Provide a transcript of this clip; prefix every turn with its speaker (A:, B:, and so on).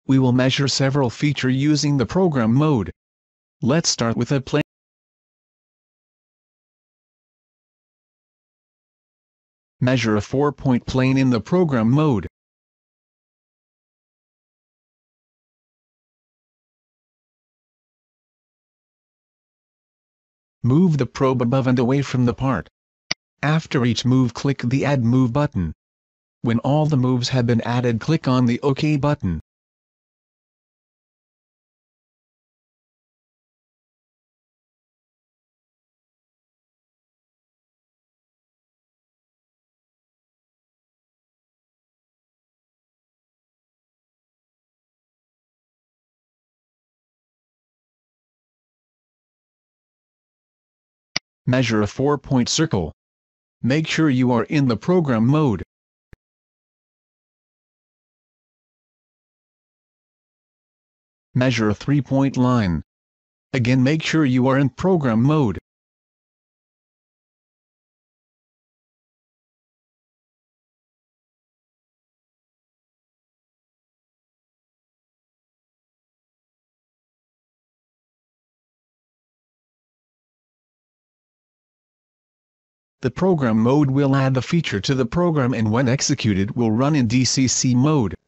A: We will measure several features using the program mode. Let's start with a plane. Measure a 4-point plane in the program mode. Move the probe above and away from the part. After each move, click the Add Move button. When all the moves have been added, click on the OK button. Measure a 4-point circle. Make sure you are in the program mode. Measure a 3-point line. Again, make sure you are in program mode. The program mode will add the feature to the program, and when executed will run in DCC mode.